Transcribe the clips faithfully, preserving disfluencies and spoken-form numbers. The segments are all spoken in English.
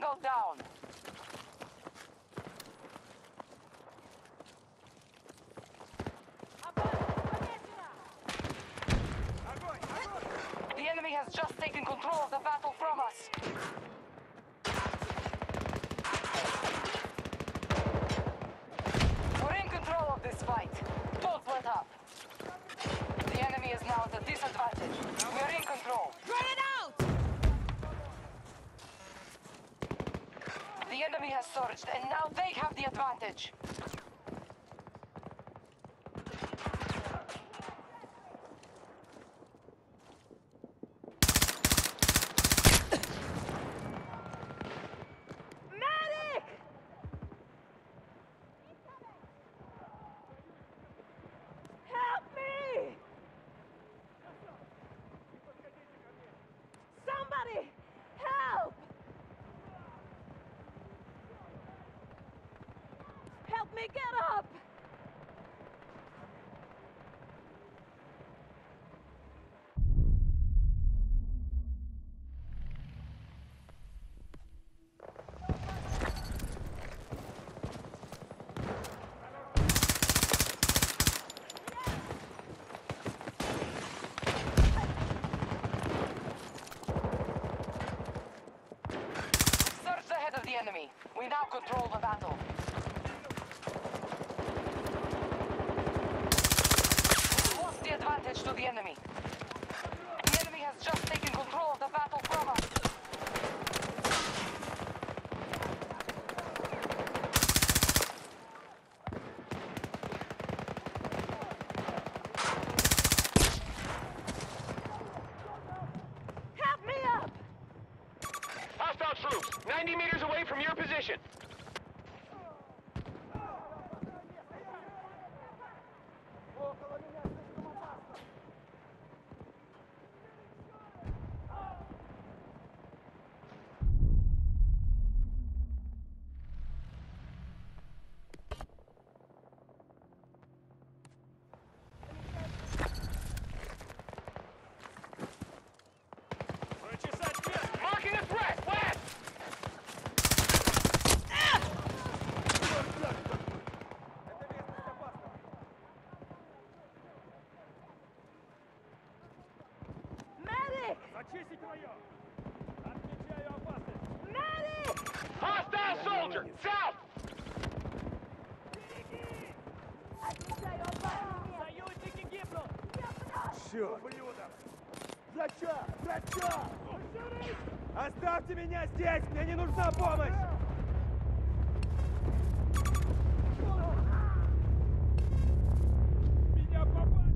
hostile down. The enemy has just taken control of the battle from us. We're in control of this fight. Don't let up. The enemy is now at a disadvantage. We're in control. Run it out! The enemy has surged, and now they have the advantage. Medic! Help me! Somebody! Help! Help me get up! Surged ahead of the enemy. We now control the battle. We lost the advantage to the enemy. The enemy has just taken control of the battle from us. Help me up! Hostile troops, ninety meters away from your position. Marking a threat, west! Medic! Зачистить район! Отмечаю опасность! Medic! Hostile soldier, south! Союзники гибнут! Черт! Ублюдок! Зачем? Зачем? Оставьте меня здесь! Мне не нужна помощь! Меня попали!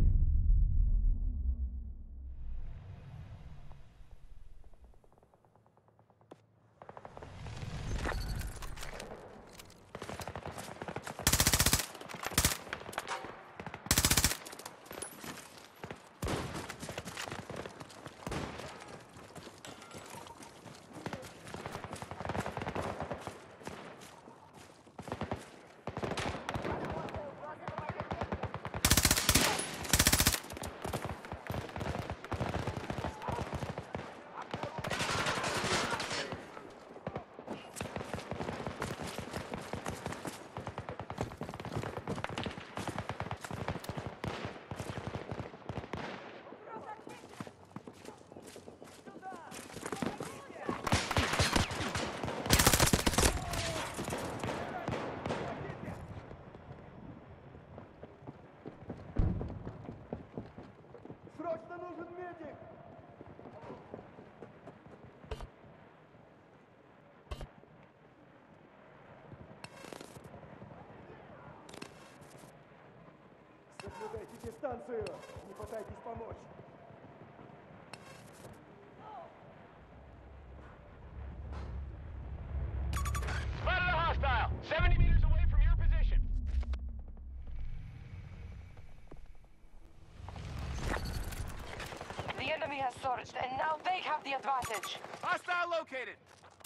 Срочно нужен медик! Соблюдайте дистанцию! Не пытайтесь помочь! Spotted a hostile, seventy meters away from your position. The enemy has surged, and now they have the advantage. Hostile located.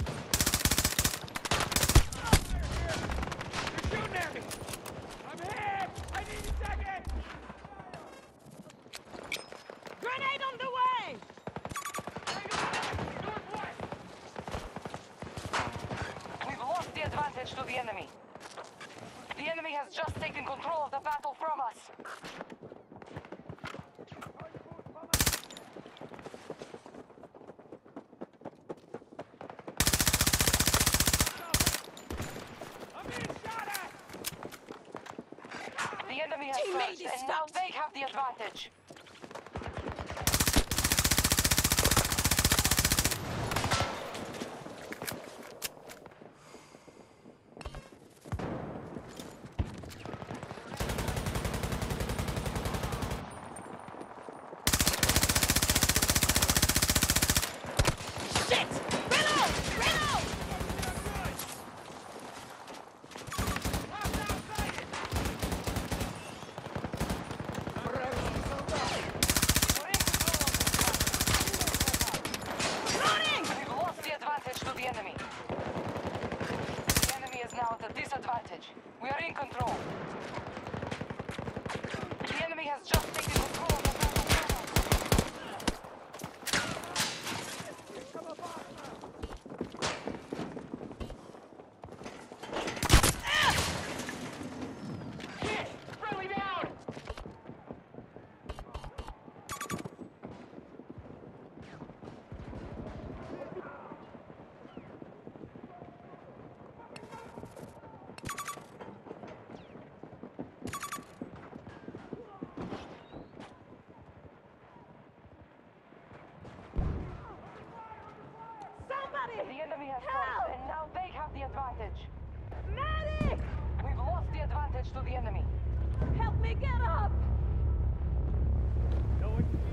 They're shooting at me! I'm hit! I need a second! Grenade on the way! Northwest! advantage to the enemy. The enemy has just taken control of the battle from us. I'm being shot at! The enemy has Teammate surged, is and now stopped. they have the advantage. Shit! Reload! Reload! Hostile sighted! Running! We've lost the advantage to the enemy. The enemy is now at a disadvantage. We are in control. The enemy has just taken control of the battle from us. Hit! Friendly down! Somebody! The enemy has Help! surged, and now they have the advantage. Medic! We've lost the advantage to the enemy. Help me get up! No one can